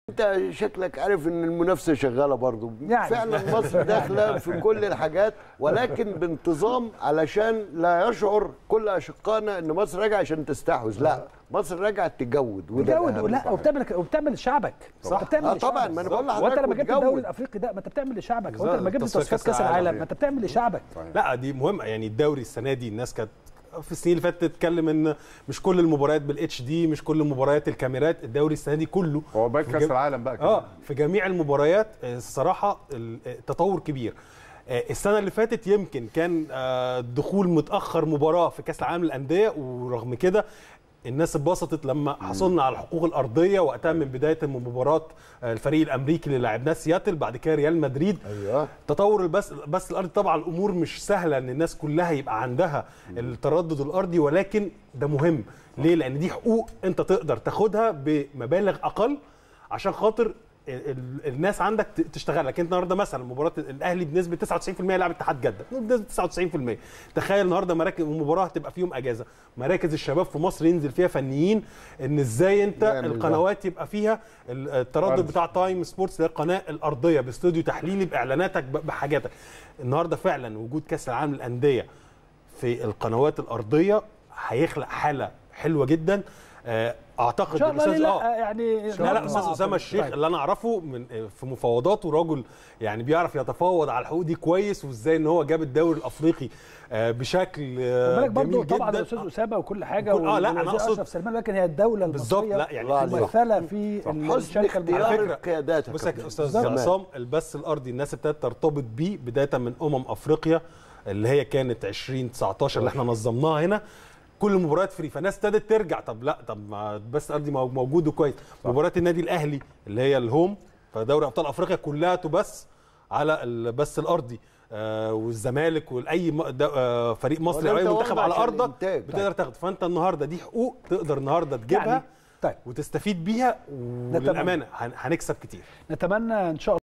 انت شكلك عارف ان المنافسه شغاله برضه يعني. فعلا مصر داخله في كل الحاجات، ولكن بانتظام علشان لا يشعر كل اشقائنا ان مصر راجعه عشان تستحوذ. لا، مصر راجعه تجود، لا وبتعمل لشعبك. صح. طبعا، ما انا بقول لحضرتك وانت لما جبت الدوري الافريقي ده ما انت بتعمل لشعبك، وانت لما جبت تصفيات كاس العالم ما انت بتعمل لشعبك. لا دي مهمه، يعني الدوري السنه دي الناس كانت في السنين اللي فاتت تتكلم ان مش كل المباريات بالاتش دي، مش كل مباريات الكاميرات. الدوري السنه دي كله هو بقى كاس العالم بقى كده. في جميع المباريات الصراحه التطور كبير. السنه اللي فاتت يمكن كان دخول متاخر مباراه في كاس العالم للانديه، ورغم كده الناس اتبسطت لما حصلنا على الحقوق الارضيه وقتها من بدايه مباراه الفريق الامريكي اللي لعبناه سياتل، بعد كده ريال مدريد. ايوه، تطور بس الارضي. طبعا الامور مش سهله ان الناس كلها يبقى عندها التردد الارضي، ولكن ده مهم. ليه؟ لان دي حقوق انت تقدر تاخدها بمبالغ اقل عشان خاطر الناس عندك تشتغل لك. انت النهارده مثلا مباراه الاهلي بنسبه 99% لعب اتحاد جده بنسبه 99%. تخيل النهارده مراكز المباراه هتبقى فيهم اجازه، مراكز الشباب في مصر ينزل فيها فنيين، ان ازاي انت القنوات يبقى فيها التردد بتاع تايم سبورتس اللي هي القناه الارضيه باستوديو تحليلي باعلاناتك بحاجاتك. النهارده فعلا وجود كاس العالم للانديه في القنوات الارضيه هيخلق حاله حلوه جدا. اعتقد الاستاذ يعني لا استاذ اسامه الشيخ اللي انا اعرفه من في مفاوضاته راجل يعني بيعرف يتفاوض على الحقوق دي كويس، وازاي ان هو جاب الدوري الافريقي بشكل جميل جدا. طبعا الاستاذ اسامه وكل حاجه لا انا اقصد اشرف سلمان، لكن هي الدوله المصريه لا يعني ممثله في الشركه اختيار القيادات. بص يا استاذ عصام، البث الارضي الناس ابتدت ترتبط بيه بدايه من افريقيا اللي هي كانت 2019 اللي احنا نظمناها هنا. كل المباريات فري، فالناس ابتدت ترجع. طب بس الارضي موجود وكويس. مباريات النادي الاهلي اللي هي الهوم فدوري ابطال افريقيا كلها تبث على البث الارضي، والزمالك واي فريق مصري او اي منتخب على ارضك بتقدر تاخد. فانت النهارده دي حقوق تقدر النهارده تجيبها يعني وتستفيد بيها، وللامانه هنكسب كتير. نتمنى ان شاء الله.